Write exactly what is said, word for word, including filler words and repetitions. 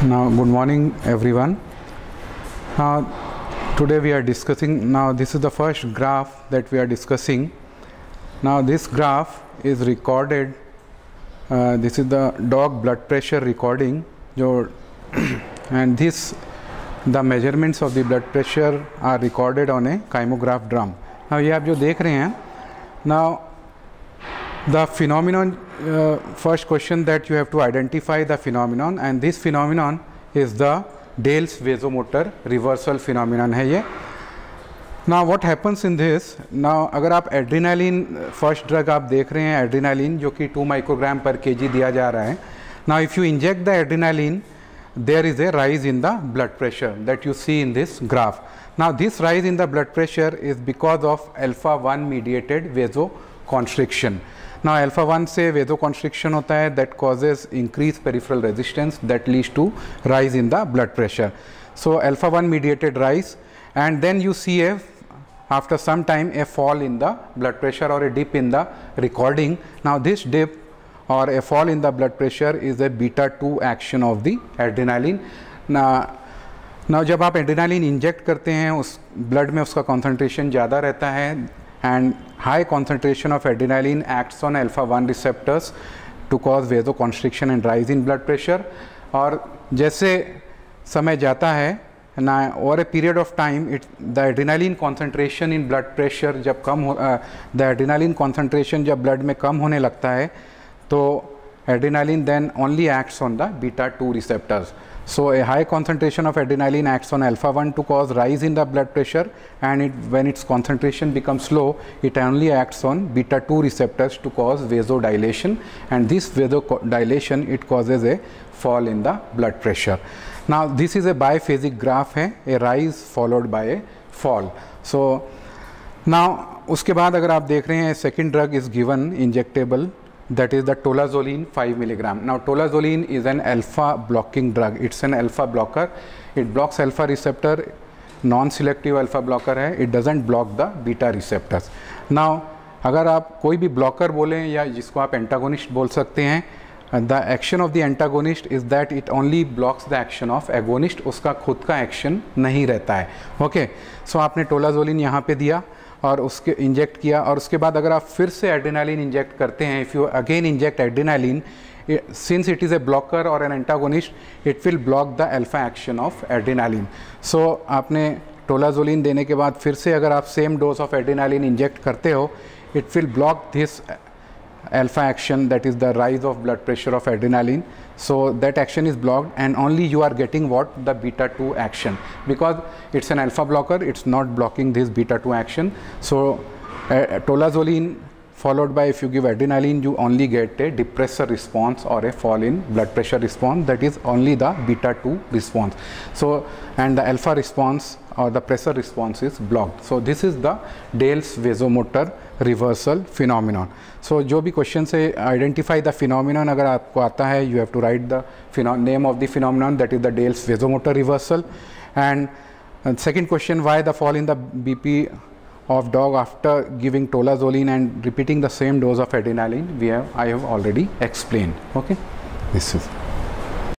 Now, good morning, everyone. Now, today we are discussing. Now, this is the first graph that we are discussing. Now, this graph is recorded. Uh, this is the dog blood pressure recording. Your and this, the measurements of the blood pressure are recorded on a kymograph drum. Now, ये आप जो देख रहे हैं. Now, the phenomenon, uh, first question that you have to identify the phenomenon, and this phenomenon is the Dale's vasomotor reversal phenomenon है ये. Now what happens in this? Now अगर आप एड्रीनालिन फर्स्ट ड्रग आप देख रहे हैं, adrenaline जो कि टू माइक्रोग्राम पर केजी दिया जा रहा है. Now if you inject the adrenaline, there is a rise in the blood pressure that you see in this graph. Now this rise in the blood pressure is because of alpha one mediated vasoconstriction. Now alpha one से vasoconstriction होता है, that causes increased peripheral resistance that leads to rise in the blood pressure. So alpha one mediated rise, and then you see a after some time a fall in the blood pressure or a dip in the recording. Now this dip or a fall in the blood pressure is a beta two action of the adrenaline. Now now जब आप adrenaline inject करते हैं, उस blood में उसका concentration ज़्यादा रहता है, and high concentration of adrenaline acts on alpha one receptors to cause vasoconstriction and rise in blood pressure. और जैसे समय जाता है ना, over a period of time, it the adrenaline concentration in blood pressure जब कम हो uh, the adrenaline concentration जब blood में कम होने लगता है, तो adrenaline then only acts on the beta two receptors. So a high concentration of adrenaline acts on alpha one to cause rise in the blood pressure, and it, when its concentration becomes low, it only acts on beta two receptors to cause vasodilation, and this vasodilation, it causes a fall in the blood pressure. Now this is a biphasic graph है, a rise followed by a fall. So now उसके बाद अगर आप देख रहे हैं, second drug is given injectable, that is the tolazolene five milligram. Now tolazolene is an alpha blocking drug. It's an alpha blocker. It blocks alpha receptor, non-selective alpha blocker है. It doesn't block the beta receptors. Now अगर आप कोई भी blocker बोलें या जिसको आप antagonist बोल सकते हैं, the action of the antagonist is that it only blocks the action of agonist. उसका खुद का action नहीं रहता है. Okay, so आपने tolazolene यहाँ पे दिया और उसके इंजेक्ट किया, और उसके बाद अगर आप फिर से एड्रेनालिन इंजेक्ट करते हैं, if you again inject adrenaline, since it is a blocker और an antagonist, it will block the alpha action of adrenaline. So आपने टोलाजोलिन देने के बाद फिर से अगर आप same dose of adrenaline inject करते हो, it will block this alpha action, that is the rise of blood pressure of adrenaline. So that action is blocked, and only you are getting what? The beta two action, because it's an alpha blocker, it's not blocking this beta two action. So uh, tolazolene followed by, if you give adrenaline, you only get a depressor response or a fall in blood pressure response, that is only the beta two response. So and the alpha response or the pressure response is blocked. So this is the Dale's vasomotor reversal phenomenon. So जो भी question से identify the phenomenon अगर आपको आता है, you have to write the name of the phenomenon, that is the Dale's vasomotor reversal. And uh, second question, why the fall in the B P of dog after giving tolazolene and repeating the same dose of adrenaline, we have I have already explained. Okay, this is